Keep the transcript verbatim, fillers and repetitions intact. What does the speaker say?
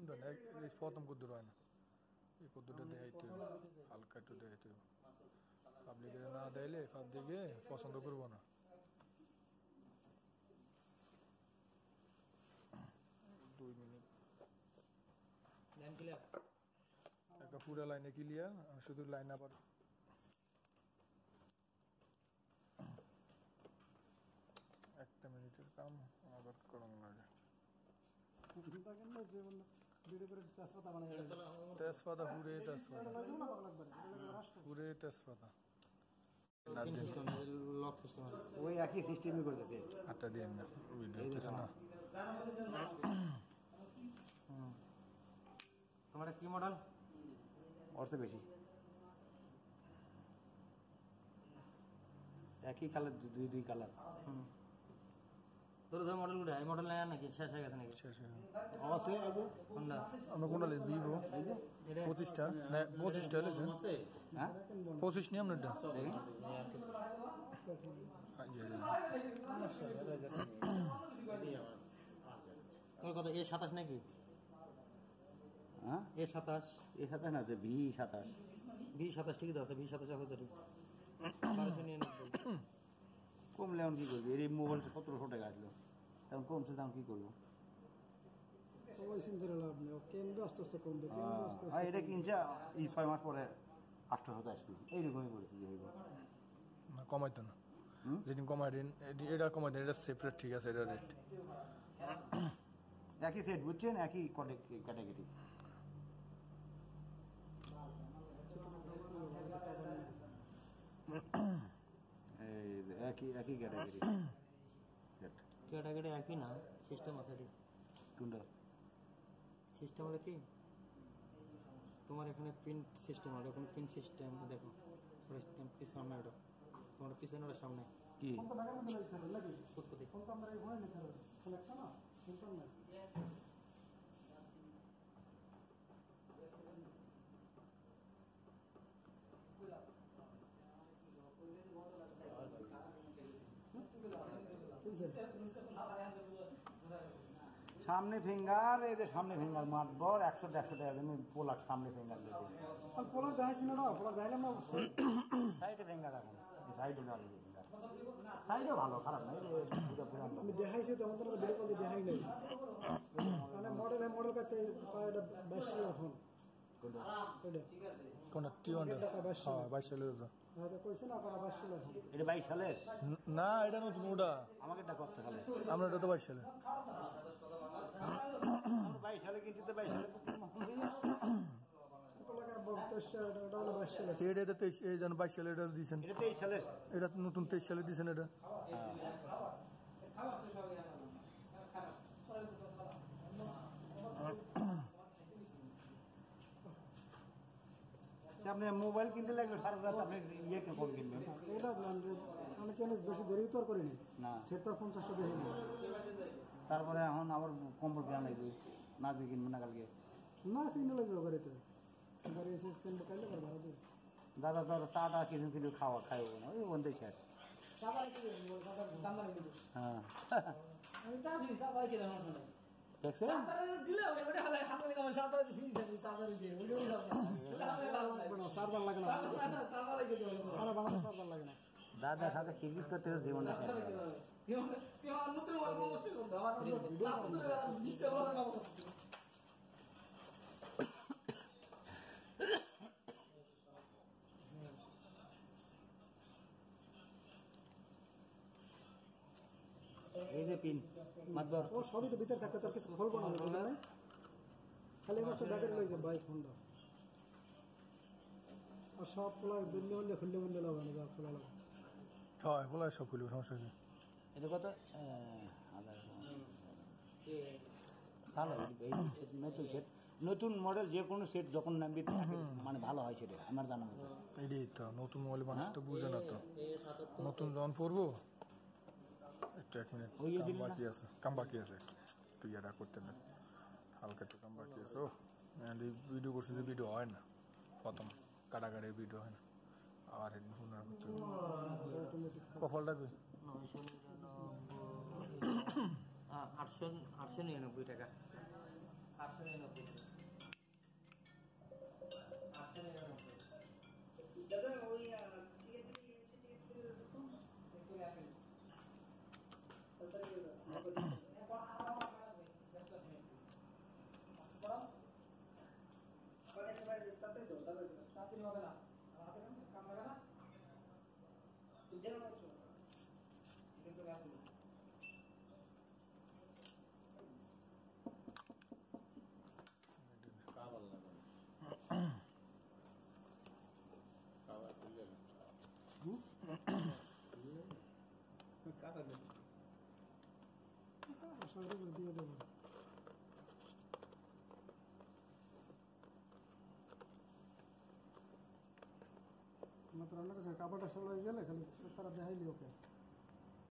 দেন এই প্রথম কুদ্দুর হয় না এই কুদ্দুরটা দেখাইতে হবে হালকা একটু দেখাইতে হবে পাবলিকে না দেয়লে পাবলিকে পছন্দ করবো না দুই মিনিট লাইন ক্লিয়ার একটা পুরো লাইনে ক্লিয়ার শুধু লাইন আবার একটা মিনিটের কাম আবার করানো লাগে তেজপাতা পুরে তেজপাতা পুরে তেজপাতা লক সিস্টেম ওই একই সিস্টেমই করতেছে আটটা দিয়ে না ভিডিও না তোমার কি মডেল অর্থ বেশি একই কালার দুই দুই কালার তোর ধর মডেলগুলো এই মডেল নেয় নাকি শেষ হয়ে গেছে নাকি শেষ হয়ে অবশ্যই কোনটা আমরা কোনটা লিখব ভিভো পঁচিশটা না পঁচিশটা লিখছে হ্যাঁ পঁচিশ নিয়ে আমরা এটা দেখেন তোর কথা এ সাতাশ নাকি হ্যাঁ এ সাতাশ এর সাথে না ভি সাতাশ ভি সাতাশ ঠিকই তো আছে ভি সাতাশ হবে তো বারোশো নিয়ে নব্বই কমলে এখন কি করবি এই মোবাইলটা সতেরোশো টাকা আসলো এখন কমছে দাম কি করবো হ্যাঁ এটা কিনছে এই ছয় মাস পরে আটশোশো আসবে এইরকমই পরিস্থিতি হইব না কমাইতো না যেদিন কমাই দিন এটা কমাই দিন এটা সেপারেট ঠিক আছে এটা রেট একই সেট বুঝছেন একই ক্যাটাগরি এই একই একই ক্যাটাগরি ক্যাটাগরি একই না সিস্টেম আছে রে কোনটা সিস্টেম হলো কি তোমার এখানে প্রিন্ট সিস্টেম আর ওখানে প্রিন্ট সিস্টেম দেখো পিছনে ওটা তোমার পিছনে ওটা সামনে কি ফুটফুটি সামনে ফিঙ্গার এই যে সামনে ফিঙ্গার মাতবর একশো দেড়শো টাকা তুমি পোলার সামনে ফিঙ্গার দেবে পোলার দেখাইছি না পোলার দেখাইলাম না সাইডে ফিঙ্গার এখন সাইডে ফিঙ্গার সাইডে ভালো খারাপ নাই আমি দেখাইছি তেমন তো ভিডিও কল দিয়ে দেখাই নাই মানে মডেল মডেল কাতে এটা বাইশ সালের ফোন কোনটা টি হান্ড্রেড হ্যাঁ বাইশ সালের এটা বাইশ সালের না এটা নতুন ওটা আমাকে এটা করতে হবে আমরা এটা তো বাইশ সালে বাইশ সালে কিনতে বাইশ সালে এটা এটা তেইশ এই যেন বাইশ সালে এটা দিয়েছেন এটা তেইশ সালের এটা নতুন তেইশ সালে দিয়েছেন এটা আপনি মোবাইল কিনতে লাগবে সারা রাত আপনি ইয়ে ফোন কিনবেন এটা মানে কেন বেশি দেরি তো আর করিনি না সে তো পঞ্চাশটা দেরি না তারপরে এখন আবার কম্বল কেনা লাগবে না দিয়ে কিনবো না কালকে না কিনে লাগবে বাড়িতে গাড়ি এসে কিনবো কাইলে করে ভাড়া দিয়ে দাদা তোর চাটা কিছু কিছু খাওয়া খাইব না ওই বন্ধই শেষ হ্যাঁ দেখছেন দাদার সাথে সিরিজ করতে জীবনে এই যে পিন মাতবর ও সবই তো ভিতরে থাকতে তার কিছু খুলবো না বুঝলেন খালি মাত্র ব্যাগের লইছে বাইক ফোনটা আর সব খোলা দুনিয়া মূল্য খুললে মূল্য লাগবে না খোলা লাগবে হ্যাঁ খোলা সব খুলবে সমস্যা নেই এটা কত ভালো নতুন সেট নতুন মডেল যে কোনো সেট যখন নামবি মানে ভালো হয় সেটা আমার জানা মতো এটাই তো নতুন মোবাইল মানুষ তো বুঝে না তো নতুন যখন পড়বো একটা এক মিনিট বাকি আছে কাম বাকি আছে তুই এটা করতে না হালকা একটু কাম বাকি আছে ও ভিডিও করছি যে ভিডিও হয় না প্রথম কাটাকাটি ভিডিও হয় না আবার হেডিং ফোন করতে কফলটা তুই আটশো আটশো নিরানব্বই টাকা আটশো নিরানব্বই আর দিয়ে দেবো মাত্র রান্না করছে কাপড়টা সব হয়ে গেলে খালি তারা দেখাইলি ওকে